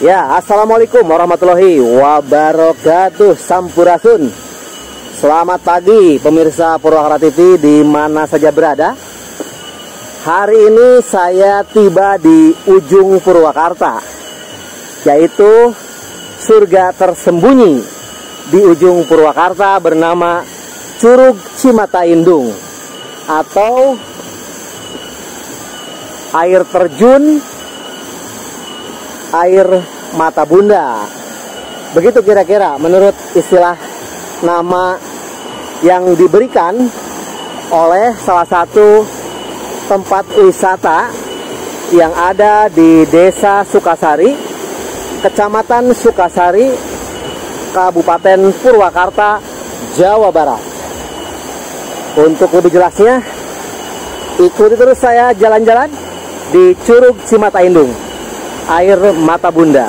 Ya, assalamualaikum warahmatullahi wabarakatuh. Sampurasun. Selamat pagi pemirsa Purwakarta TV di mana saja berada. Hari ini saya tiba di ujung Purwakarta, yaitu surga tersembunyi di ujung Purwakarta bernama Curug Cimataindung atau air terjun air mata bunda. Begitu kira-kira menurut istilah nama yang diberikan oleh salah satu tempat wisata yang ada di Desa Sukasari, Kecamatan Sukasari, Kabupaten Purwakarta, Jawa Barat. Untuk lebih jelasnya, ikuti terus saya jalan-jalan di Curug Cimataindung, air mata bunda.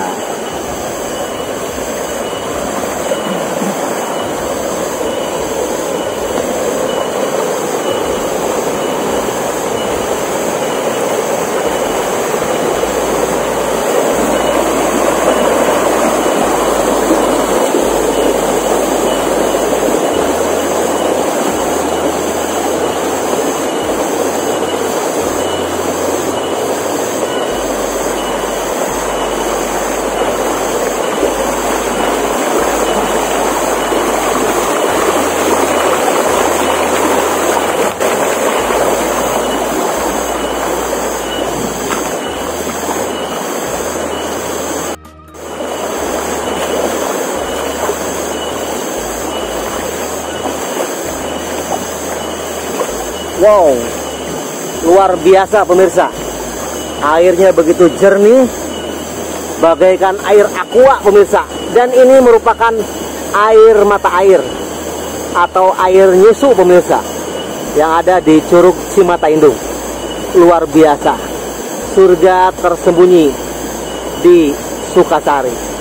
Wow, luar biasa pemirsa. Airnya begitu jernih, bagaikan air aqua pemirsa. Dan ini merupakan air mata air atau air nyusu pemirsa yang ada di Curug Cimataindung. Luar biasa, surga tersembunyi di Sukasari.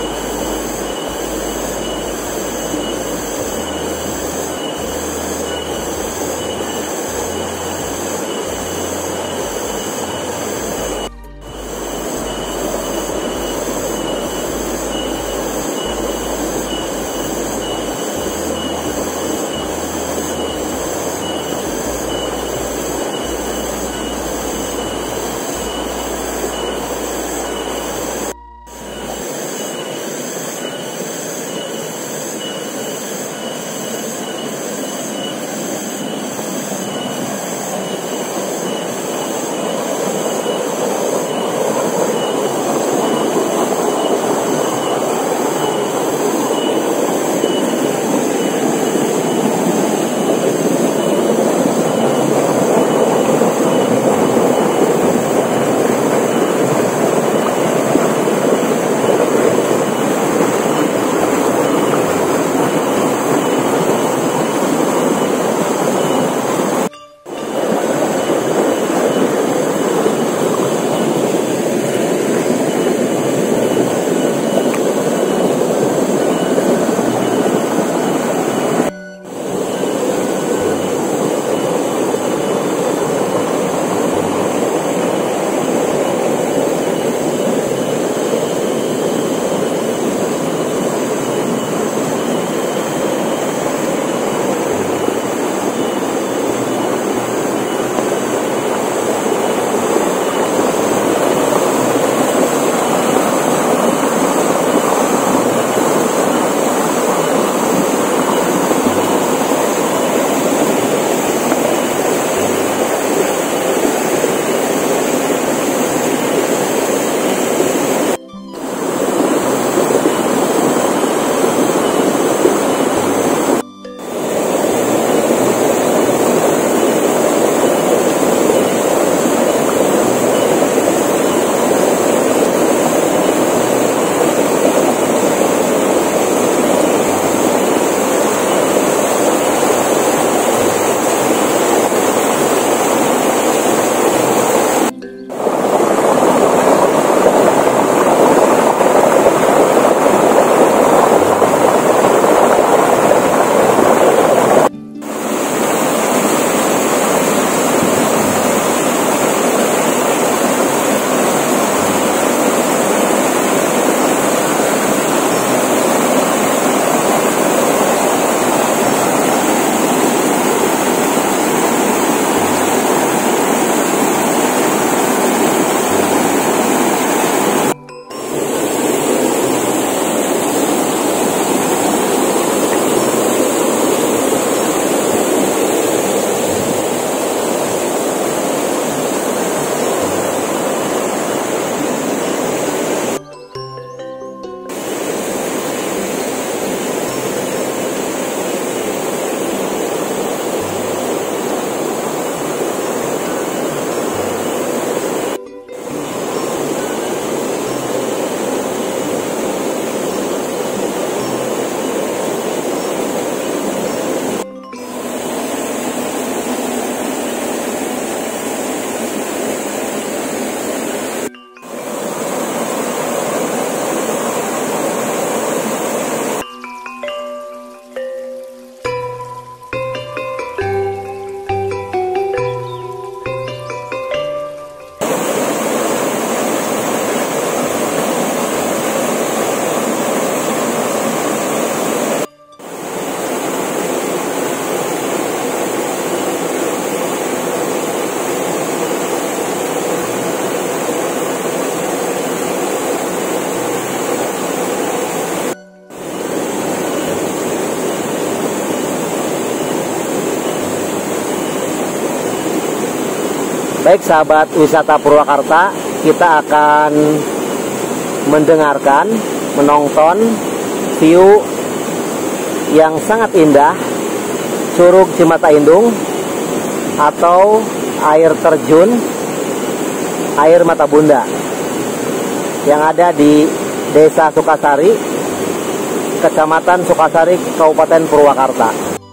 Baik sahabat wisata Purwakarta, kita akan mendengarkan, menonton view yang sangat indah Curug Cimataindung atau air terjun air Mata Bunda yang ada di Desa Sukasari, Kecamatan Sukasari, Kabupaten Purwakarta.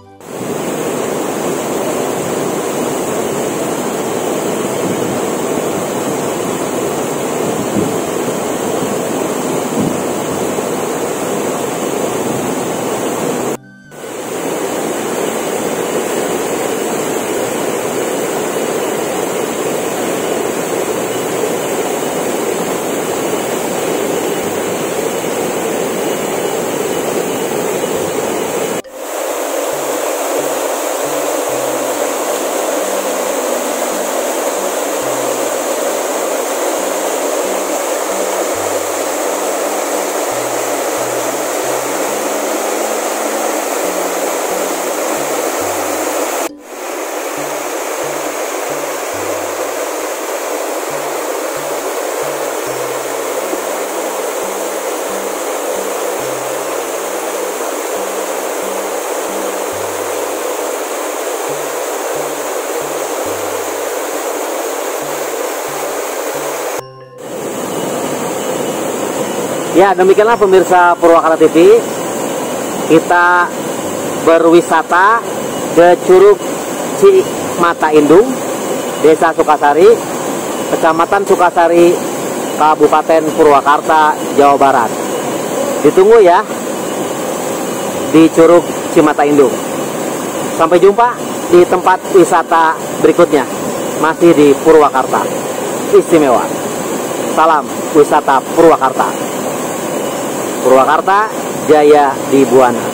Ya, demikianlah pemirsa Purwakarta TV. Kita berwisata ke Curug Cimataindung, Desa Sukasari, Kecamatan Sukasari, Kabupaten Purwakarta, Jawa Barat. Ditunggu ya di Curug Cimataindung. Sampai jumpa di tempat wisata berikutnya, masih di Purwakarta. Istimewa. Salam wisata Purwakarta. Purwakarta Jaya di Buana.